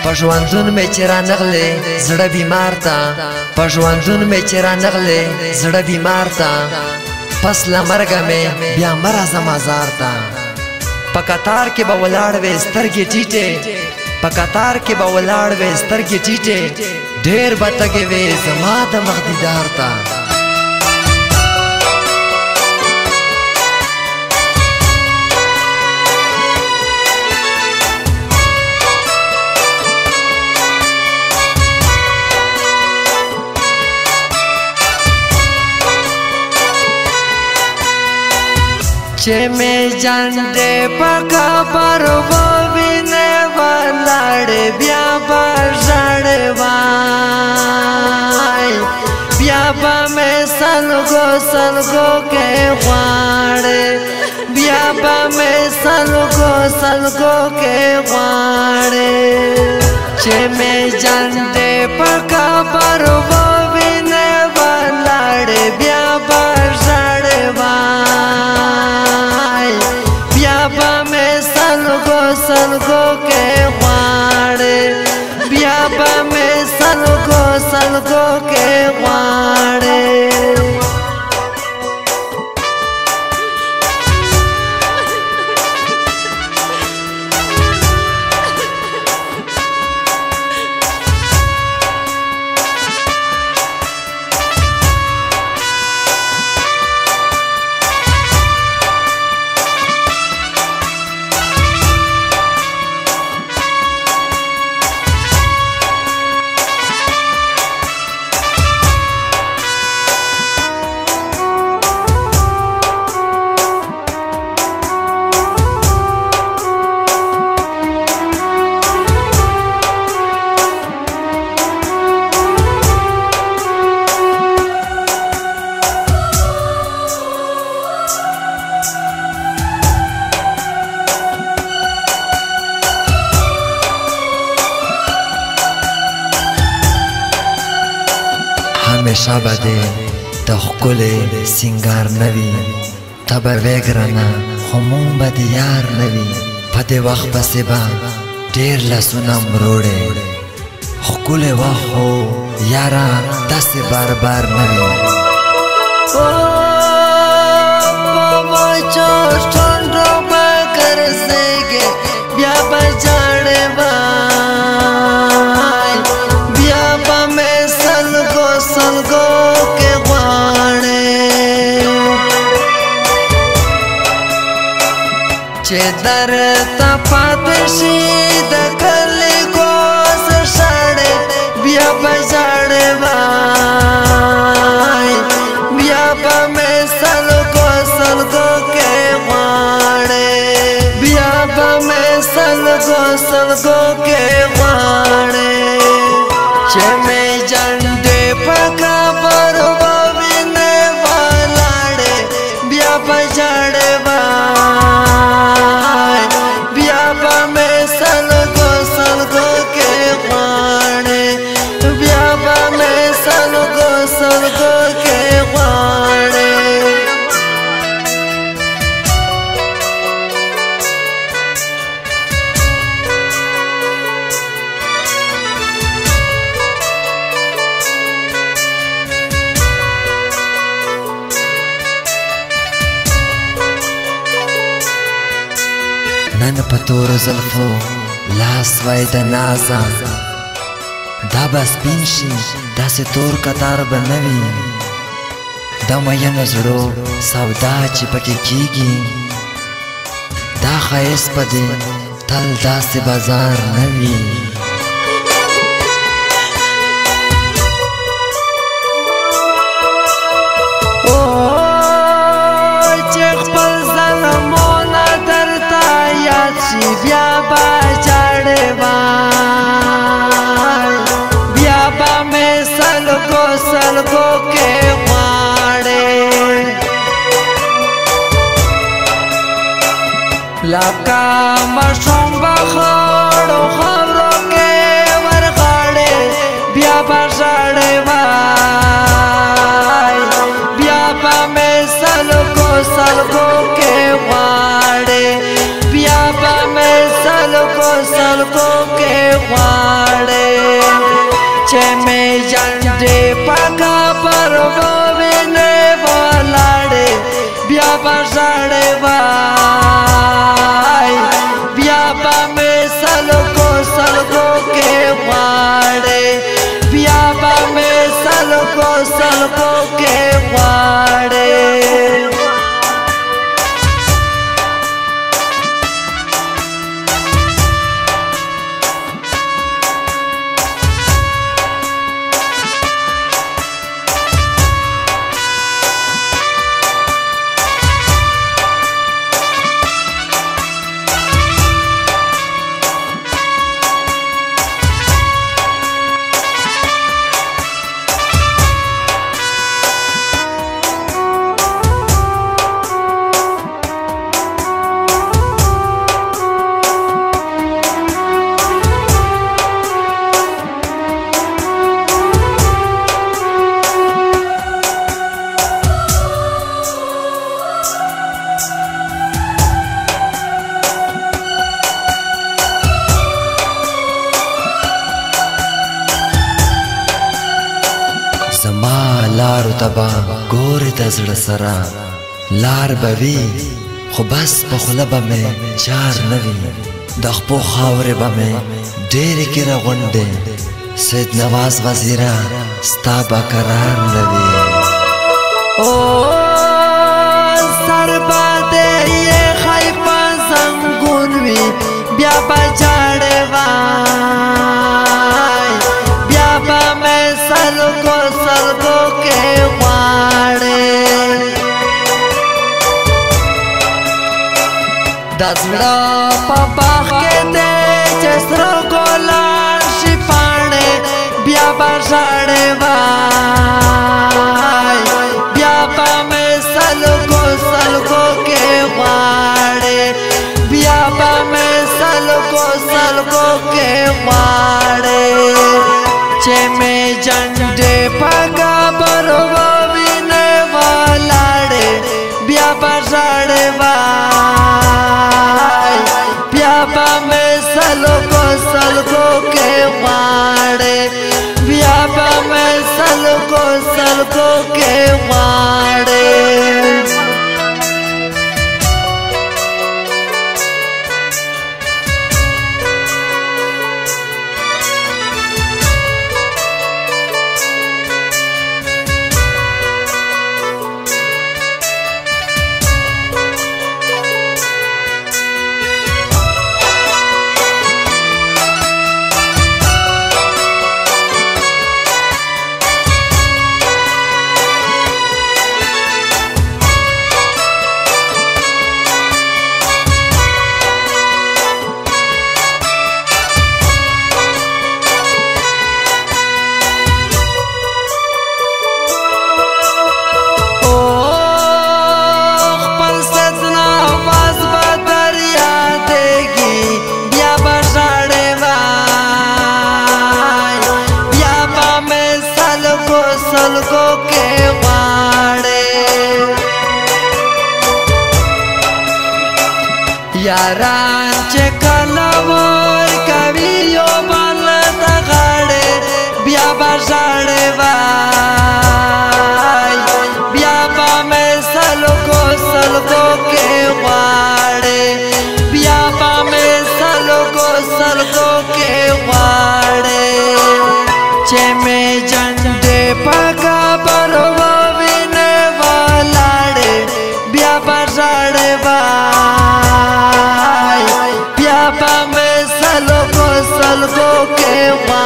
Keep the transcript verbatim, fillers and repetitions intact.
پژوندون می چرا نغله زړه بیمار تا پژوندون می چرا نغله زړه بیمار تا پس لمرګه می بیا مرزه مزار تا په قطار کې به ولاړ وې سترګې ټیټې په قطار کې به ولاړ وې سترګې ټیټې ډېر به تږې وې زما د مخ دیدار ته چې مې جانډې په قبر ووینې ولاړې بیا به ژاړې وای بیا به مې سلګو سلګو کې غواړې بیا به مې سلګو سلګو کې غواړې چې مې جانډې په قبر ووینې ولاړې بیا به ژاړې وای سلګو کې غواړې بیا به مې سلګو سلګو کې غواړې همیشه به دې د ښکلې سینګار نه وي ته به وې ګرانه خو مونږ به د یار نه وي په دې وخت پسې به ډېر لاسونه مروړې ښکلی وخت خو یاره داسې بار بار نه وي په وچو شونډو به ګرځېږې بیا به ژاړې وای بیا به مې سلګو سلګو کې غواړې چې درته پاتې شي د کلي کوس شاړې بیا به ژاړې وای بیا به مې سلګو سلګو کې غواړې بیا به مې سلګو سلګو کې غواړې چې مې جانډې په قبر ووینې ولاړې بیا به ژاړې وای بیا به مې سلګو سلګو کې غواړې بیا به مې سلګو سلګو کې غواړې نن په تورو زلفو لاس وای د نازه دا به سپین شي داسې تور کتار به نه وي د مینو زړو سودا چې پکې کېږي دا ښایست به دې تل داسې بازار نه وي بیا به ژاړې وای بیا به مې سلګو سلګو کې غواړې لکه ماشوم به خړو خاورو کې ورغاړې بیا به ژاړې وای بیا به مې سلګو سلګو کې غواړې بیا به مې सलको सलको के वाड़े चे में जंडे पका पर वो बिने बोलाड़े बिया बसाड़े भाई बिया बा में सलको सलको के वाड़े बिया बा में सलको सलको के वाड़े زما لارو تبا ګورې د زړه سره لار به وي خو بس په خوله به مې چار نه وي د خپو خاورې به مې ډېرې کې راغونډې سید نواز وزیره ستا به قرار نه وي سر به دې یې ښایي په زنګون وي بیا به جاړې وای بیا به مې سلګو سلګو کې غواړې د زړه په باغ کې دې چې سره ګلان شي پاڼې بیا به ژاړې وای بیا به مې سلګو سلګو کې غواړې بیا به مې سلګو سلګو کې غواړې چې مې جنډې پګا برو وینې ولاړې بیا به ژاړې وای بیا به مې سلګو سلګو کې غواړې بیا به مې سلګو سلګو کې غواړې सलगो के वाड़े यारान चे कलवोर कवियो बल तगाड़े बिया बजाड़े वाई बिया बा में सलगो सलगो के वाड़े बिया बा में सलगो सलगो के वाड़े चे में जंडे पगा बरवा विने वालाड़े बिया बजाड़े वाई बिया बा में सलगो सलगो के वाड़े